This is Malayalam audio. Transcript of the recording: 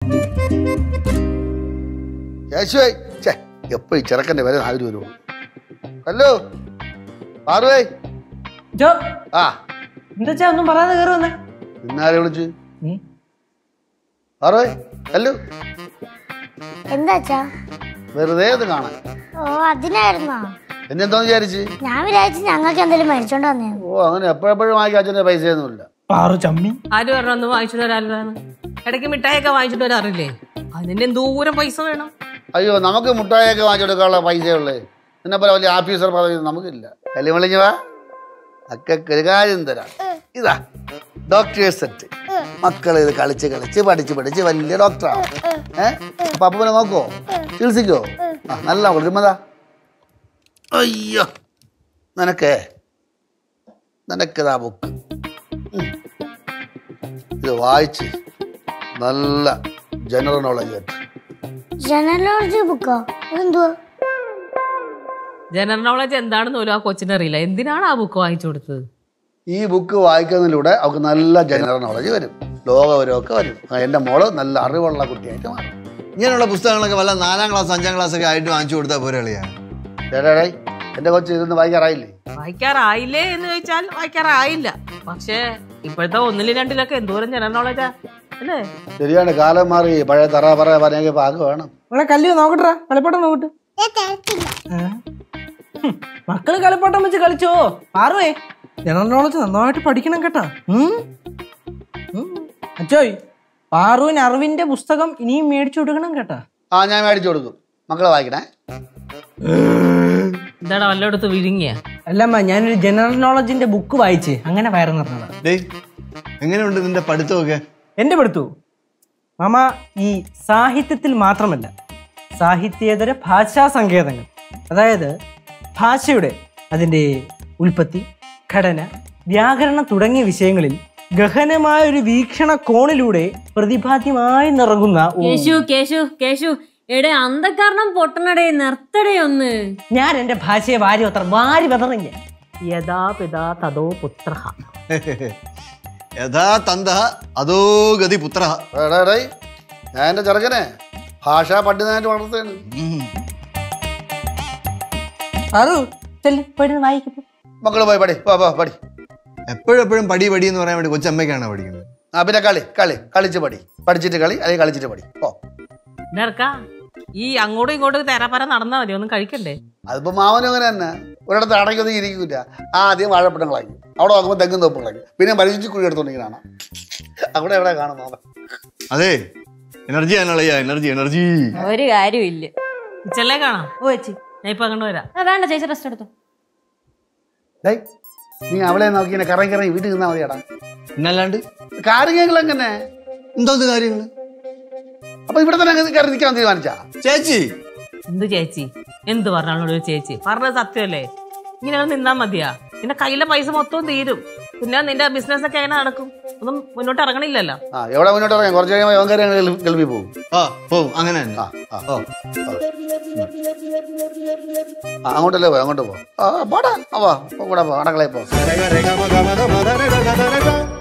യേശുവേ എപ്പോഴും ചെറുക്കൻ്റെ വരെ 4 രൂപ. ഹലോ പാറുവേ. ആ എന്താ ഒന്നും പറയാതെ കയറി വന്നേ? ഇന്നാരെ വിളിച്ചു? പാറുവേ ഹലോ. എന്താ വെറുതെ ഇത് കാണാൻ. ഓ അതിനായിരുന്നോ? എന്നെന്തോന്ന് വിചാരിച്ച്? ഞാൻ വിചാരിച്ചു ഞങ്ങൾക്ക് എന്തെങ്കിലും മേടിച്ചോണ്ട് വന്നേ. ഓ അങ്ങനെ എപ്പോഴെപ്പോഴും വാങ്ങിക്കാൻ അച്ഛൻ്റെ പൈസയൊന്നുമില്ല. ആര് പറഞ്ഞൊന്ന് വാങ്ങിച്ചിട്ട് വരാൻ? ഇടയ്ക്ക് മിഠായിയൊക്കെ വാങ്ങിച്ചിട്ട് വരാറില്ലേ? അതിന് എന്തോരം പൈസ വേണം? അയ്യോ നമുക്ക് മുട്ടായൊക്കെ വാങ്ങിച്ചെടുക്കാനുള്ള പൈസയുള്ളേ. എന്നെ പോലെ വലിയ ഓഫീസർ പദവി നമുക്കില്ല. കല്ല് വിളിഞ്ഞു വാ, അക്കൊക്കെ ഒരു കാര്യം തരാം. ഇതാ ഡോക്ടേഴ്സ് സെറ്റ്. മക്കളെ ഇത് കളിച്ച് കളിച്ച് പഠിച്ച് പഠിച്ച് വലിയ ഡോക്ടറാണ്. അപ്പൊ അപ്പനെ നോക്കോ, ചികിത്സിക്കോ? ആ നല്ല കൊടുക്കുമ്പതാ. അയ്യോ നിനക്കിതാ ബുക്ക്. ഇത് വായിച്ച് നല്ല ജനറൽ നോളജ് കിട്ടും. ജനറൽ നോളജ് ബുക്കോ? എന്തുവാ ജനറൽ നോളജ് എന്താണെന്ന് പോലും ആ കൊച്ചിന് അറിയില്ല. എന്തിനാണ് ആ ബുക്ക് വാങ്ങിച്ചു കൊടുത്തത്? ഈ ബുക്ക് വായിക്കുന്നതിലൂടെ അവർക്ക് നല്ല ജനറൽ നോളജ് വരും, ലോകവരമൊക്കെ വരും. എൻ്റെ മോള് നല്ല അറിവുള്ള കുട്ടിയായിട്ട് മാറും. ഇങ്ങനെയുള്ള പുസ്തകങ്ങളൊക്കെ വല്ല 4ാം ക്ലാസ് 5ാം ക്ലാസ് ഒക്കെ ആയിട്ട് വാങ്ങിച്ചു കൊടുത്താൽ പോരെ കളിയാ? ചേട്ടാ എൻ്റെ കൊച്ചു ഇതൊന്നും വായിക്കാറായില്ലേ? വായിക്കാറായില്ലേ എന്ന് ചോദിച്ചാൽ വായിക്കാറായില്ല. പക്ഷേ ഇപ്പോഴത്തെ 1ലും 2ലൊക്കെ എന്തോരം ജനറൽ നോളജാ അല്ലേ? ശരിയാണ്, കാലം മാറി. പഴയ തറ പറ പറഞ്ഞ പാക്ക് വേണം. കല്ല് നോക്കട്ടാ, കളിപ്പാട്ടം നോക്കട്ടെ. മക്കള് കളിപ്പാട്ടം വെച്ച് കളിച്ചോ? പാറുവേ ജനറൽ നോളജ് നന്നായിട്ട് പഠിക്കണം കേട്ടാ. അച്ചോയ് പാറുവിന് അറിവിന്റെ പുസ്തകം ഇനിയും മേടിച്ചു കൊടുക്കണം കേട്ടാ. ആ ഞാൻ മേടിച്ചു കൊടുക്കും. മക്കളെ വായിക്കണേ. എന്താണ് വല്ലയിടത്ത് വിഴുങ്ങിയ? അല്ലമ്മ, ഞാനൊരു ജനറൽ നോളജിന്റെ ബുക്ക് വായിച്ച് അങ്ങനെ വയറ് നിറഞ്ഞതാ. എങ്ങനെയുണ്ട് നിന്റെ പഠിത്തമൊക്കെ? എന്റെ പഠിത്തവും മാമ ഈ സാഹിത്യത്തിൽ മാത്രമല്ല, സാഹിത്യേതര ഭാഷാ സങ്കേതങ്ങൾ, അതായത് ഭാഷയുടെ അതിൻ്റെ ഉൽപ്പത്തി, ഘടന, വ്യാകരണം തുടങ്ങിയ വിഷയങ്ങളിൽ ഗഹനമായ ഒരു വീക്ഷണ കോണിലൂടെ പ്രതിപാദ്യമായി നിറങ്ങുന്ന അന്ധകാരണം പൊട്ടണടേ, നിർത്തടേ ഒന്ന്. ഞാൻ എന്റെ ഭാഷയെ വാരി വെതറില്ല. യഥാ പിതാ തതോ പുത്രഃ, യഥാ തന്തഃ അതോ ഗതി പുത്രഃ. ഞാൻ എൻ്റെ ചെറുക്കനെ ഭാഷാ പണ്ഡിതനായിട്ട് വളർത്തുകയാണ്. മക്കള് പോയി പടി പടി. എപ്പോഴും പടി പടി എന്ന് പറയാൻ വേണ്ടി കൊച്ചമ്മയ്ക്കാണോ പഠിക്കുന്നത്? ആ പിന്നെ കളിച്ച് പടി, പഠിച്ചിട്ട് കളി, അല്ലെങ്കിൽ കളിച്ചിട്ട് പടി. ഈ അങ്ങോട്ടും ഇങ്ങോട്ടും തേരാപ്പര നടന്നാ മതി, ഒന്നും കഴിക്കണ്ടേ? അതിപ്പോ മാവനും അങ്ങനെ തന്നെ. ഒരിടത്ത് അടയ്ക്കൊന്നും ഇരിക്കൂല. ആദ്യം വാഴപ്പട്ടങ്ങളാക്കി, അവിടെ നോക്കുമ്പോൾ തെങ്ങും തോപ്പുകളാക്കി, പിന്നെ മരിച്ചു കുഴി എടുത്തോണ്ടിരിക്കണ അവിടെ എവിടെ കാണും മാവൻ. അതെ, എനർജി എനർജി ഒരു കാര്യമില്ല. ചെല്ലേ കാണാം. ഓ ചേച്ചി ഞാൻ ഇപ്പൊ അങ്ങോട്ട് വരാം. വേണ്ട ചേച്ചി, റെസ്റ്റ് എടുത്തു. നീ അവളെ നോക്കി കറങ്ങി വീട്ടിൽ നിന്നാ മതിയാടാ. പിന്നല്ലാണ്ട് കാര്യങ്ങൾ എങ്ങനെ? എന്തോന്ന് കാര്യങ്ങള്? അപ്പൊ ഇവിടെ തന്നെ കയറി നിൽക്കാൻ തീരുമാനിച്ചാ? ചേച്ചി എന്ത് ചേച്ചി? എന്ത് പറഞ്ഞാണോ ചേച്ചി? പറഞ്ഞത് സത്യമല്ലേ? ഇങ്ങനെ നിന്നാ മതിയാ? നിന്റെ കയ്യിലെ പൈസ മൊത്തവും തീരും. പിന്നെ നിന്റെ ബിസിനസ് ഒക്കെ എങ്ങനെ നടക്കും? ഒന്നും മുന്നോട്ട് ഇറങ്ങണില്ലല്ലോ. എവിടെ മുന്നോട്ട് ഇറങ്ങാം? കുറച്ച് കഴിയുമ്പോൾ ഗൾഫിൽ പോകും. അങ്ങനെ തന്നെ. അങ്ങോട്ടല്ലേ പോയി, അങ്ങോട്ട് പോടാ. കൂടെ പോ, അടക്കളയിൽ പോ.